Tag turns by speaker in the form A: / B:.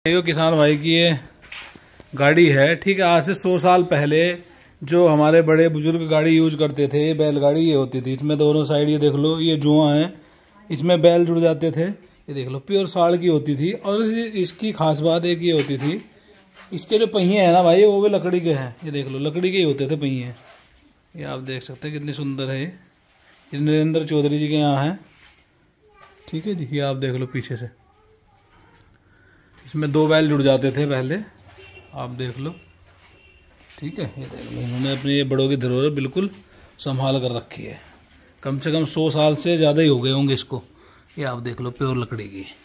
A: किसान भाई की ये गाड़ी है, ठीक है। आज से 100 साल पहले जो हमारे बड़े बुजुर्ग गाड़ी यूज करते थे, बैलगाड़ी ये होती थी। इसमें दोनों साइड ये देख लो, ये जुआ है, इसमें बैल जुड़ जाते थे। ये देख लो, प्योर साड़ की होती थी। और इसकी खास बात एक ये होती थी, इसके जो पहिए हैं ना भाई, वो भी लकड़ी के हैं। ये देख लो, लकड़ी के ही होते थे पहिए। ये आप देख सकते हैं कितनी सुंदर है। ये नरेंद्र चौधरी जी के यहाँ है, ठीक है जी। ये आप देख लो पीछे से, इसमें 2 बैल जुड़ जाते थे पहले, आप देख लो, ठीक है। ये देख लो, इन्होंने अपनी ये बड़ों की धरोहर बिल्कुल संभाल कर रखी है। कम से कम 100 साल से ज़्यादा ही हो गए होंगे इसको। ये आप देख लो, प्योर लकड़ी की।